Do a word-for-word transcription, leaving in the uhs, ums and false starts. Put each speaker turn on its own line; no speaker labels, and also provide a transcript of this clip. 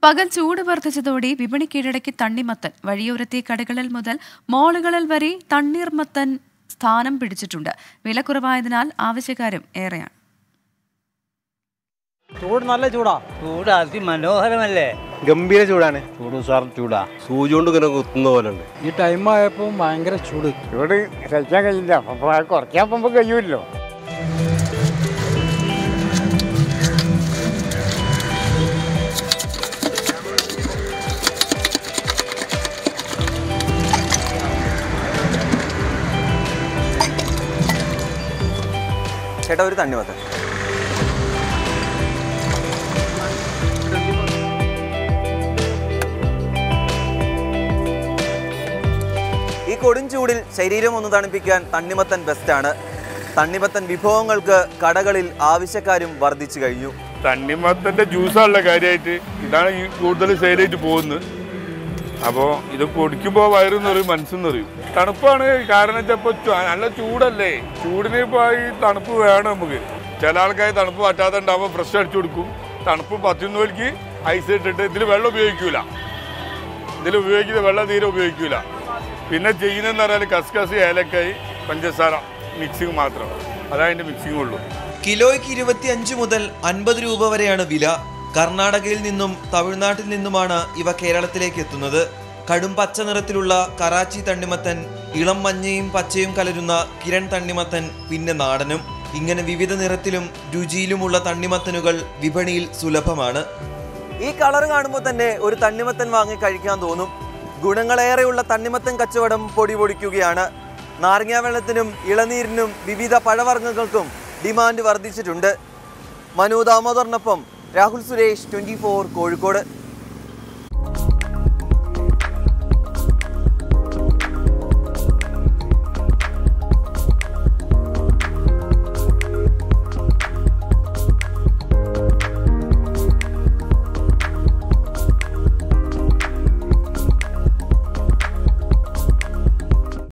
പകൽ ചൂട് വർദ്ധിച്ചതോടെ വിപണി കീഴടക്കി തണ്ണിമത്തൻ. വഴിയോരത്തെ കടകളിൽ മുതൽ മോളുകളിൽ വരെ തണ്ണീർമത്തൻ സ്ഥാനം പിടിച്ചിട്ടുണ്ട്. വില കുറവായതിനാൽ ആവശ്യക്കാരും ഏറെയാണ്.
ചൂട് നല്ല ചൂടാ.
ചൂട് അതിമനോഹരമല്ലേ?
ഗംഭീര ചൂടാണ്.
ചൂട് സാർ ചൂടാ.
സൂചി കൊണ്ട് ഇങ്ങനെ കുത്തുന്ന പോലെ ഉണ്ട്.
ഈ ടൈം ആയപ്പോൾ ഭയങ്കര ചൂട്.
ചൂട് സഹിക്കാൻ കഴിയില്ല. കുറയ്ക്കാൻ പോകുമ്പോൾ കഴിയുമല്ലോ.
ചേട്ടാ ഒരു തണ്ണിമത്തൻ. ഈ കൊടും ചൂടിൽ ശരീരം ഒന്ന് തണുപ്പിക്കാൻ തണ്ണിമത്തൻ ബെസ്റ്റാണ്. തണ്ണിമത്തൻ വിഭവങ്ങൾക്ക് കടകളിൽ ആവശ്യക്കാരും വർദ്ധിച്ചു കഴിഞ്ഞു.
തണ്ണിമത്തൻ്റെ ജ്യൂസാണുള്ള കാര്യമായിട്ട് ഇതാണ് ഈ കൂടുതൽ സെയിലായിട്ട് പോകുന്നത്. അപ്പോൾ ഇത് കുടിക്കുമ്പോൾ വയറെന്ന് പറയും, മനസ്സെന്ന് പറയും. തണുപ്പാണ് കാരണം വെച്ചപ്പോൾ നല്ല ചൂടല്ലേ, ചൂടിന് ഇപ്പോൾ ഈ തണുപ്പ് വേണം നമുക്ക്. ചില ആൾക്കാർ തണുപ്പ് പറ്റാതെ ഉണ്ടാകുമ്പോൾ ഫ്രഷ് അടിച്ചു കൊടുക്കും. തണുപ്പ് പറ്റുന്നവർക്ക് ഐസ് ഇട്ടിട്ട് ഇതിൽ വെള്ളം ഉപയോഗിക്കൂല. ഇതിൽ ഉപയോഗിക്കുന്ന വെള്ളം തീരെ ഉപയോഗിക്കൂല. പിന്നെ ചെയ്യുന്നതെന്ന് പറഞ്ഞാൽ കസ്കസ്, ഏലക്കായി, പഞ്ചസാര മിക്സിങ് മാത്രം. അതതിൻ്റെ മിക്സിങ് ഉള്ളൂ.
കിലോയ്ക്ക് ഇരുപത്തി അഞ്ച് മുതൽ അൻപത് രൂപ വരെയാണ് വില. കർണാടകയിൽ നിന്നും തമിഴ്നാട്ടിൽ നിന്നുമാണ് ഇവ കേരളത്തിലേക്ക് എത്തുന്നത്. കടും പച്ച നിറത്തിലുള്ള കറാച്ചി തണ്ണിമത്തൻ, ഇളം മഞ്ഞയും പച്ചയും കലരുന്ന കിരൺ തണ്ണിമത്തൻ, പിന്നെ നാടനും. ഇങ്ങനെ വിവിധ നിറത്തിലും രുചിയിലുമുള്ള തണ്ണിമത്തനുകൾ വിപണിയിൽ സുലഭമാണ്. ഈ കളർ കാണുമ്പോൾ തന്നെ ഒരു തണ്ണിമത്തൻ വാങ്ങി കഴിക്കാൻ തോന്നും. ഗുണങ്ങളേറെയുള്ള തണ്ണിമത്തൻ കച്ചവടം പൊടി പൊടിക്കുകയാണ്. നാരങ്ങാ വെള്ളത്തിനും ഇളനീരിനും വിവിധ പഴവർഗ്ഗങ്ങൾക്കും ഡിമാൻഡ് വർദ്ധിച്ചിട്ടുണ്ട്. മനു ദാമോദറിനൊപ്പം രാഹുൽ സുരേഷ്, ട്വന്റി ഫോർ കോഴിക്കോട്.